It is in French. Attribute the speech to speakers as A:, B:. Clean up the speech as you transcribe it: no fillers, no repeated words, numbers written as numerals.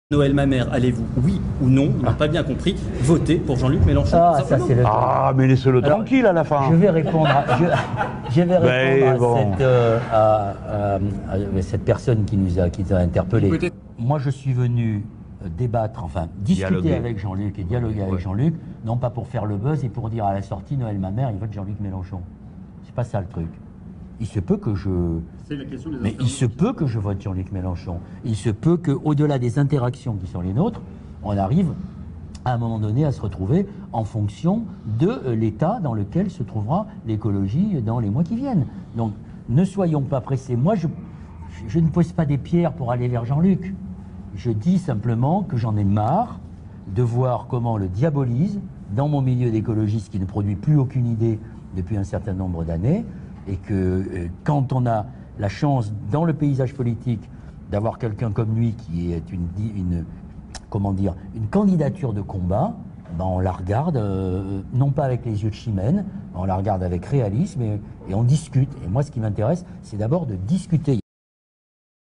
A: Noël Mamère, allez-vous, oui ou non, il n'a pas bien compris, voter pour Jean-Luc Mélenchon?
B: Ah, ça c'est le
C: Ah, mais laissez-le tranquille à la fin.
B: Je vais répondre je vais répondre
C: bon.
B: à cette personne qui nous a interpellés. Moi, je suis venu débattre, enfin discuter avec Jean-Luc et dialoguer avec Jean-Luc, non pas pour faire le buzz et pour dire à la sortie Noël Mamère, il vote Jean-Luc Mélenchon. C'est pas ça le truc. Il se peut que je vote Jean-Luc Mélenchon. Il se peut qu'au-delà des interactions qui sont les nôtres, on arrive à un moment donné à se retrouver en fonction de l'état dans lequel se trouvera l'écologie dans les mois qui viennent. Donc ne soyons pas pressés. Moi, je ne pose pas des pierres pour aller vers Jean-Luc. Je dis simplement que j'en ai marre de voir comment on le diabolise dans mon milieu d'écologiste qui ne produit plus aucune idée depuis un certain nombre d'années, et que quand on a la chance dans le paysage politique d'avoir quelqu'un comme lui qui est une candidature de combat, ben on la regarde non pas avec les yeux de chimène, on la regarde avec réalisme et on discute. Et moi, ce qui m'intéresse, c'est d'abord de discuter.